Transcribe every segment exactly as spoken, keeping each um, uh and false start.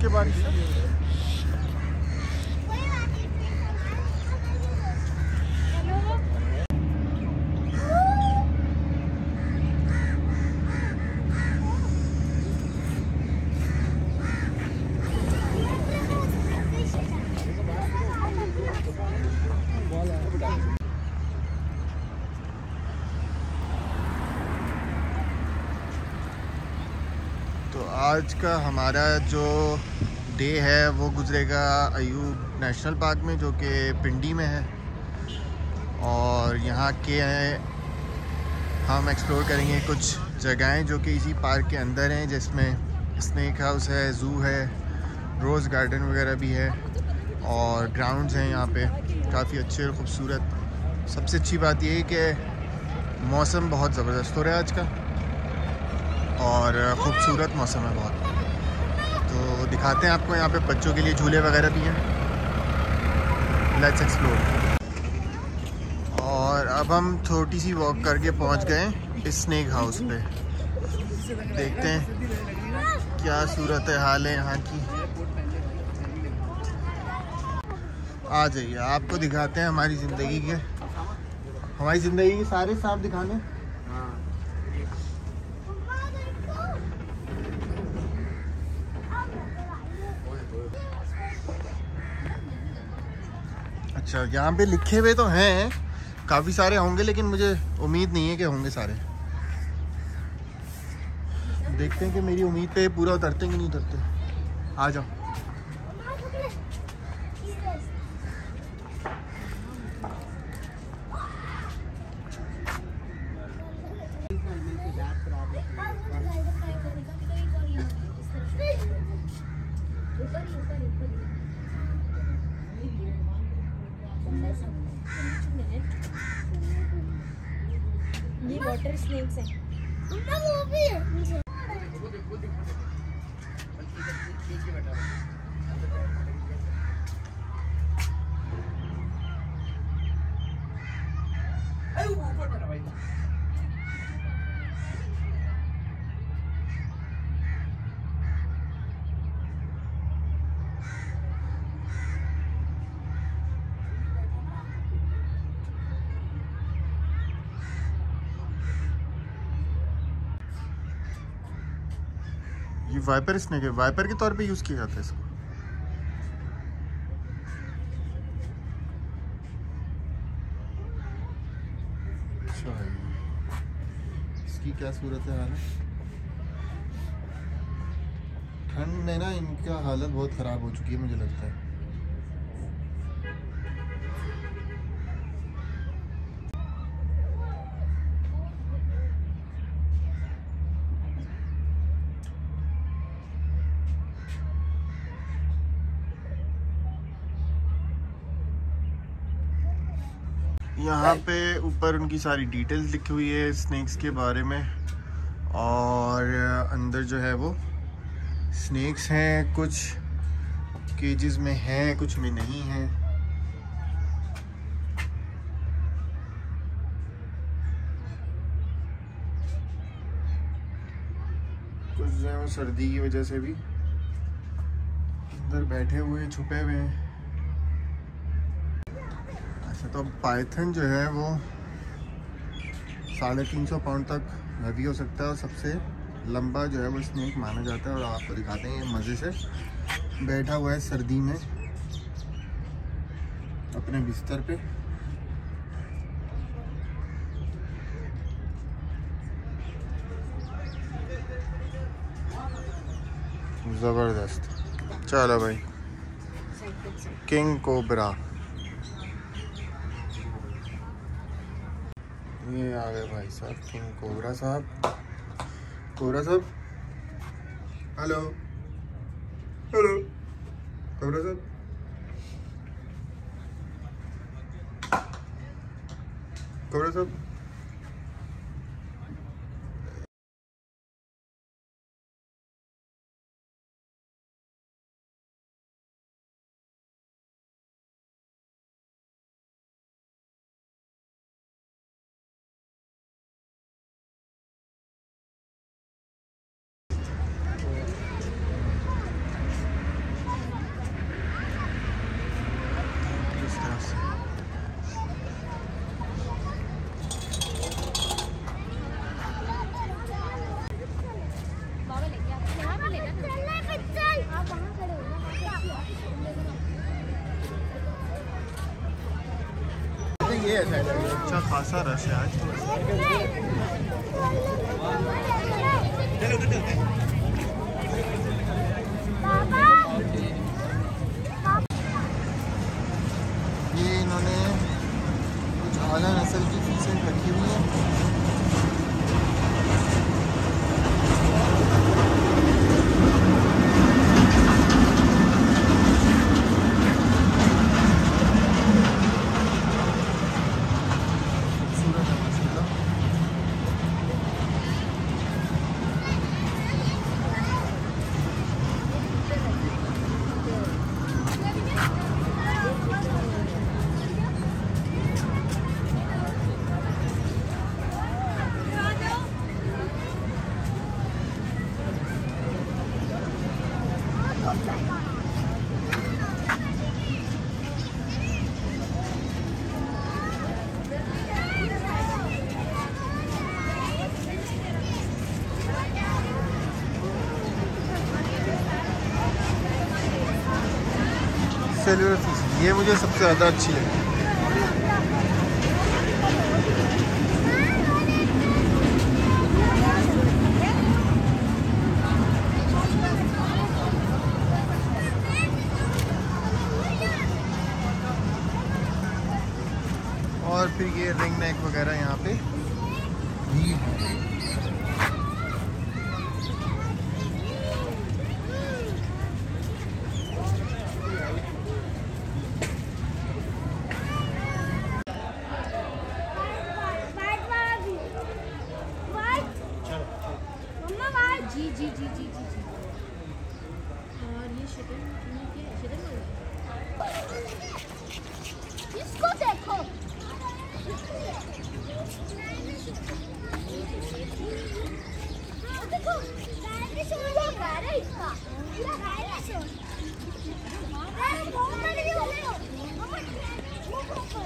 उसके बारिश से। तो आज का हमारा जो डे है वो गुजरेगा अयूब नेशनल पार्क में, जो कि पिंडी में है। और यहाँ के हम एक्सप्लोर करेंगे कुछ जगहें जो कि इसी पार्क के अंदर हैं, जिसमें स्नेक हाउस है, ज़ू है, रोज़ गार्डन वगैरह भी है और ग्राउंड्स हैं यहाँ पे काफ़ी अच्छे और ख़ूबसूरत। सबसे अच्छी बात यह है कि मौसम बहुत ज़बरदस्त हो रहा है आज का और ख़ूबसूरत मौसम है बहुत। तो दिखाते हैं आपको, यहाँ पे बच्चों के लिए झूले वगैरह भी हैं। Let's explore. और अब हम छोटी सी वॉक करके पहुँच गए इस स्नेक हाउस पे। देखते हैं क्या सूरत हाल है यहाँ की। आ जाइए, आपको दिखाते हैं हमारी ज़िंदगी के हमारी ज़िंदगी के सारे सांप दिखाने। अच्छा, यहाँ पे लिखे हुए तो हैं, काफ़ी सारे होंगे, लेकिन मुझे उम्मीद नहीं है कि होंगे सारे। देखते हैं कि मेरी उम्मीद पे पूरा उतरते कि नहीं उतरते। आ जाओ। ये वाटर स्नेक्स हैं। वो भी है नीचे। ये वाइपर स्नेक है, वाइपर के तौर पे यूज़ किया जाता है इसको। अच्छा है, इसकी क्या सूरत है हाल। ठंड में ना इनका हालत बहुत ख़राब हो चुकी है मुझे लगता है। यहाँ पे ऊपर उनकी सारी डिटेल्स लिखी हुई है स्नेक्स के बारे में, और अंदर जो है वो स्नेक्स हैं, कुछ केजेस में हैं, कुछ में नहीं हैं। कुछ जो है वो सर्दी की वजह से भी अंदर बैठे हुए हैं, छुपे हुए हैं। तो पाइथन जो है वो साढ़े तीन सौ पाउंड तक हैवी हो सकता है और सबसे लंबा जो है वो स्नेक माना जाता है। और आपको दिखाते हैं ये मज़े से बैठा हुआ है सर्दी में अपने बिस्तर पे। ज़बरदस्त। चलो भाई, किंग कोबरा ये आ गए भाई साहब, किंग कोबरा साहब। कोबरा साहब, हेलो हेलो कोबरा साहब। कोबरा साहब, ये है अच्छा खासा रश है आज। ये इन्होंने कुछ आला नस्ल की फीसें रखी हुई हैं। सेलुलर फिश ये मुझे सबसे ज़्यादा अच्छी लगी। और फिर ये रिंग नेक वगैरह यहाँ पे भी है। जी जी जी जी जी जी और ये शटर क्या शटर इसको देखो देखो डायरेक्शन लगा रहा है इसका पूरा डायरेक्शन अरे बहुत बड़ी हो गई मम्मा वो ऊपर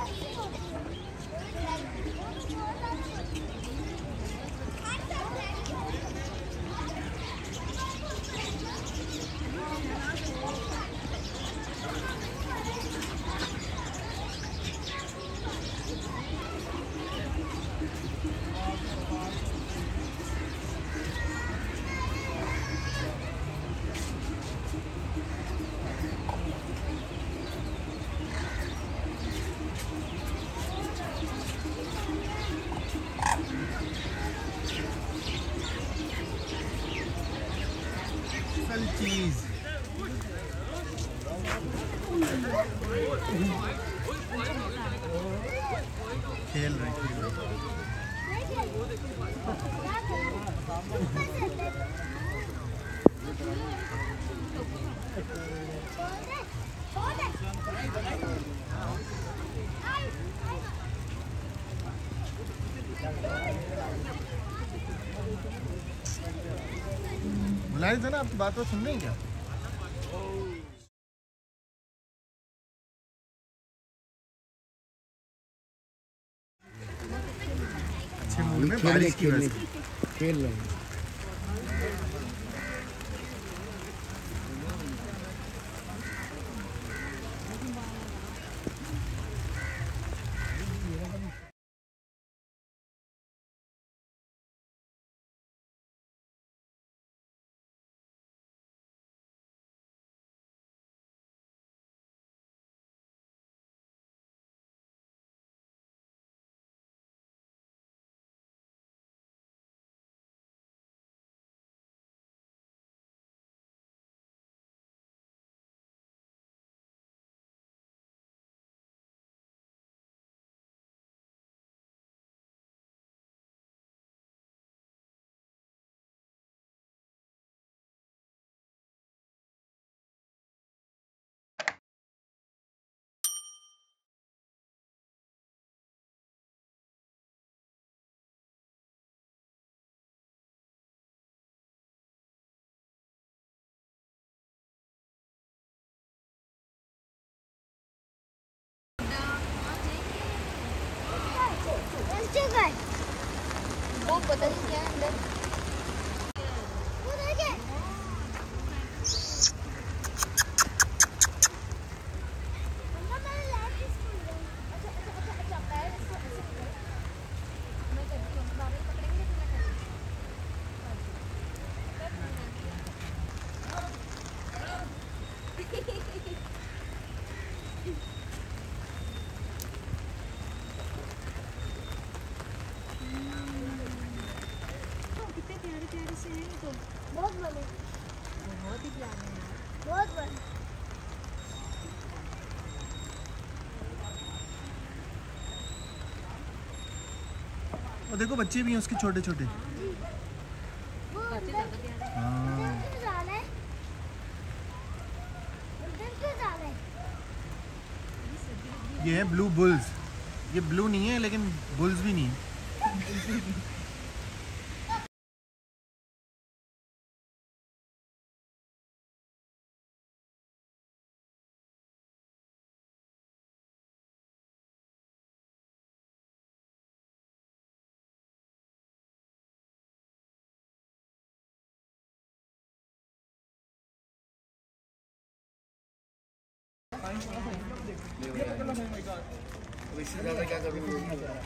चीज खेल रहे खेल रहे बुलाए थे ना, आपकी बात तो सुन रही क्या? अच्छे मूड में बारिश की वजह से खेल रहे हैं। बहुत बड़ा। और देखो बच्चे भी हैं उसके छोटे छोटे। ये है ब्लू बुल्स। ये ब्लू नहीं है लेकिन बुल्स भी नहीं है। क्या करूँ?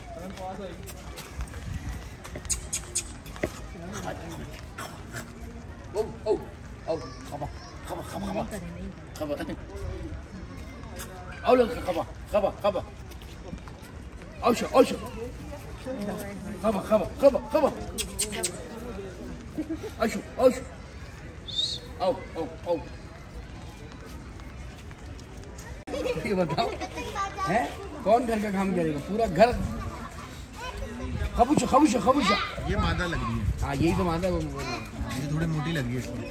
Oh, oh, oh, come on, come on, come on, come on, come on. Oh, look, come on, come on, come on. Oh, sure, oh, sure. Come on, come on, come on, come on. Oh, sure, oh, sure. Oh, oh, oh. ये बताओ, हैं? कौन घर का काम करेगा? पूरा घर खबूचा, खबूचा, खबूचा। ये मादा लग रही है। हाँ, यही तो मादा वो। ये थोड़ी मोटी लग रही है इसमें।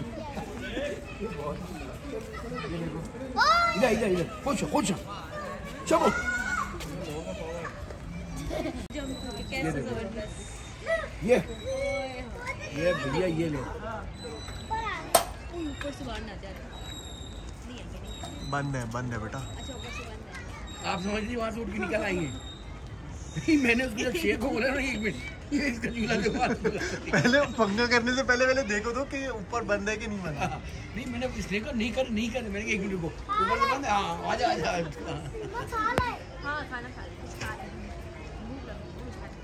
इधर इधर इधर खोचा खोचा चलो ये ये भैया ये ले ऊपर से बाहर ना जाए। बंद है बंद है बेटा। अच्छा ऊपर से बंद है। आप समझ लीजिए वहाँ से उठ के निकल आएंगे। नहीं मैंने उसको जब शेर को बोला ना एक मिनट ये इसका झूला जो पहले पंगा करने से पहले पहले देखो तो कि ऊपर बंद है कि नहीं बंद है। नहीं मैंने इसलिए को नहीं कर नहीं कर मैंने एक मिनट को ऊपर से बंद है। हाँ आजा आजा हाँ खाना खा ले कुछ खा ले भूख लगी भूख खा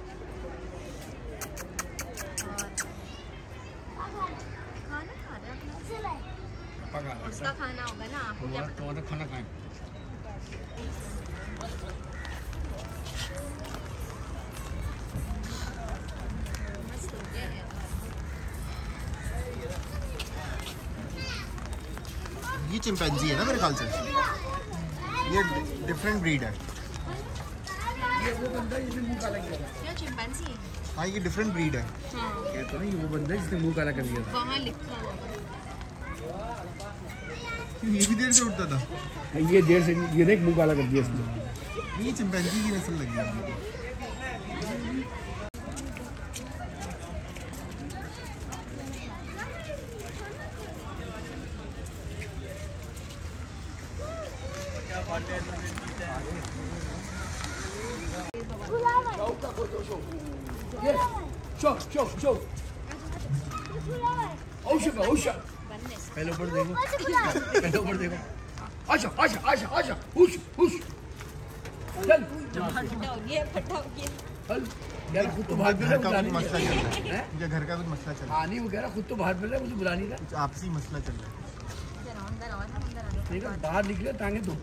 खाना खा रहा है पका उसका खाना होगा ना आपको क्या पता। तो खाना खाएं मस्त हो गया है। ये चिंपैंजी है ना मेरे ख्याल से। ये डिफरेंट ब्रीड है। ये वो बंदा है जिसने मुंह काला किया था। क्या चिंपैंजी है? हाँ ये डिफरेंट ब्रीड है। हाँ ये तो नहीं वो बंदा है जिसने मुंह काला कर दिया था। वहाँ लिखा हुआ है। ये भी देर से उठता था। ये देर से ये देख मुंह काला कर दिया इसने। ये चिंपैंजी की नस्ल लगी है। ये शो शो शो ओशा का ओशा पहले ऊपर देखो पहले ऊपर देखो आशा आशा आशा आशा हुश हुश चल फटा हो गया फटा हो गया। चल यार खुद तो बाहर घर का कुछ मसला चल रहा है। ये घर का कुछ मसला चल रहा हाँ नहीं वो कह रहा खुद तो बाहर मिल रहा है मुझे बुला नहीं रहा। है। आपसी मसला चल रहा है। अंदर आओ अंदर आओ ना अंदर आ ठीक है बाहर निकले टांगे तो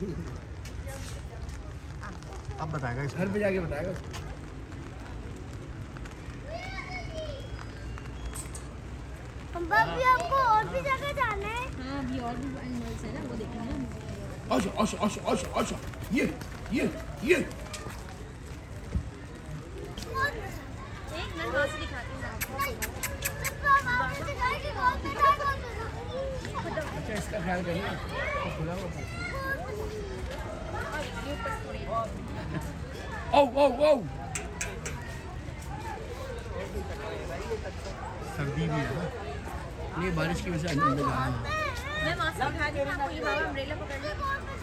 अब बताएगा इस घर पे जाके बताएगा। बाबी आपको और भी जगह जाना है। हाँ अभी और भी एनिमल्स है ना वो देखेंगे ना। आशा आशा आशा आशा आशा ये ये ये एक मिनट वहाँ से दिखाती हूँ आपको। अच्छा इसका ख्याल करना खुला हुआ था। ओ ओ ओ सर्दी भी है ना। ये बारिश की वजह से अंदर जा रहा है। मैं वहाँ से दिखा दी आपको ये बाबा अम्ब्रेला पकड़ ले।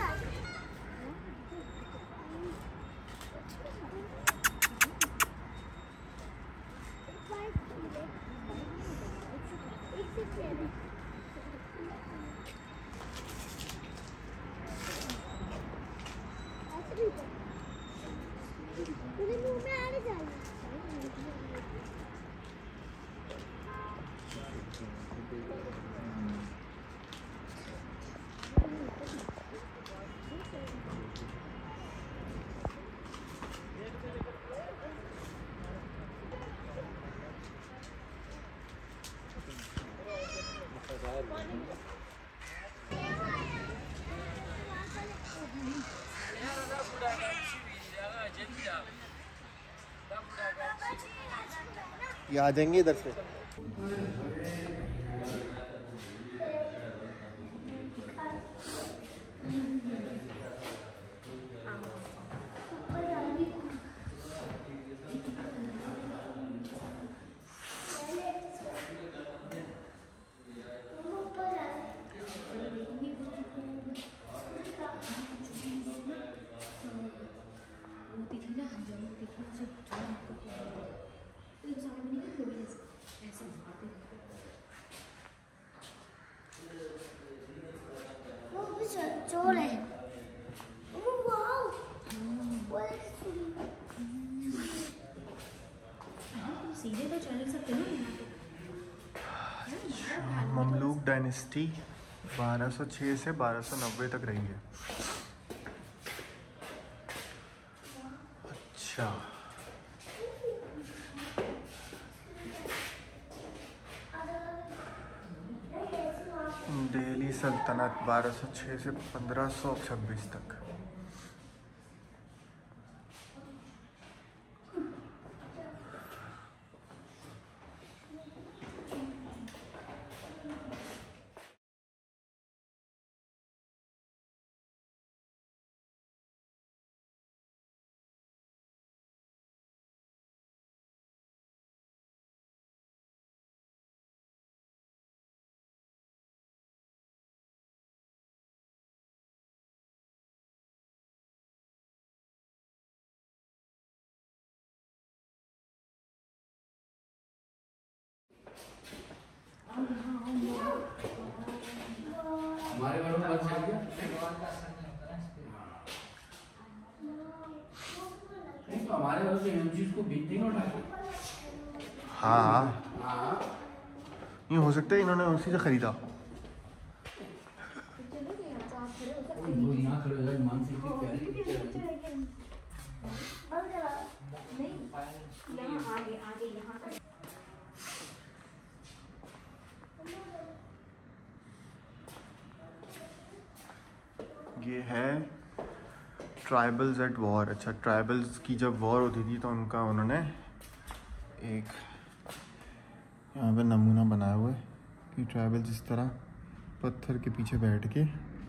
मुंह में आने चाहिए। ये आ जाएंगे इधर से। चोर है। सीधे तो चल सकते हो। ममलूक डायनेस्टी बारह सौ छह से बारह सौ नब्बे तक रही है। अच्छा, दिल्ली सल्तनत बारह सौ छह से पंद्रह सौ छब्बीस तक। हमारे घर में बच्चा है क्या? नहीं तो हमारे घर से एमजी को बीत नहीं उठा। हाँ हाँ ये हो सकता है इन्होंने उसी से खरीदा। वो यहाँ खड़े हो जाए मानसिक की प्यारी आगे आगे यहाँ पर ये है ट्राइबल्स एट वॉर। अच्छा, ट्राइबल्स की जब वॉर होती थी तो उनका उन्होंने एक यहाँ पे नमूना बनाया हुआ है कि ट्राइबल्स इस तरह पत्थर के पीछे बैठ के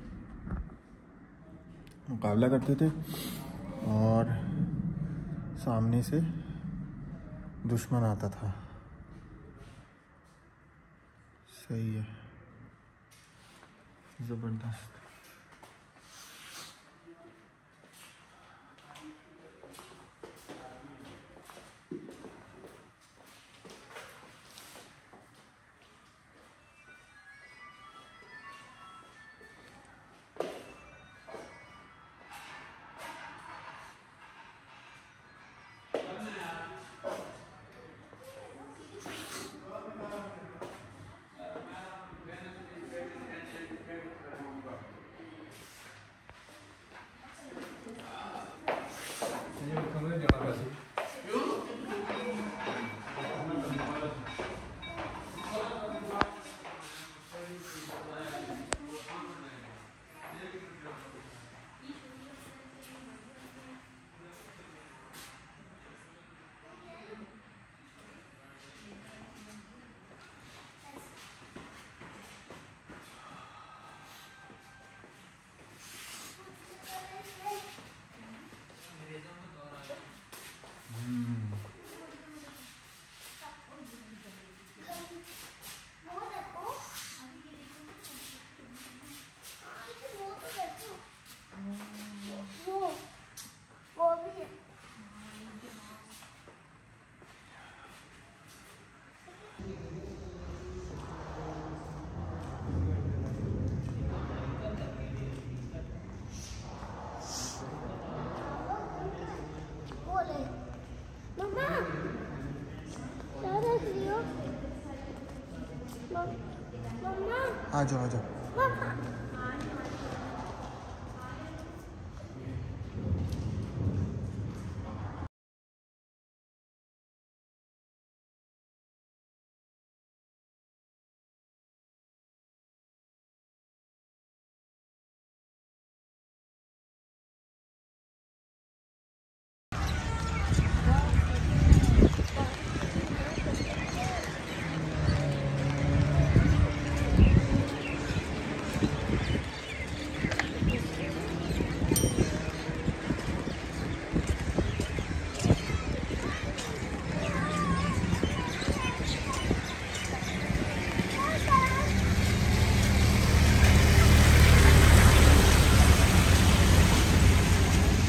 मुकाबला करते थे और सामने से दुश्मन आता था। सही है, ज़बरदस्त। आ जाओ आ जाओ।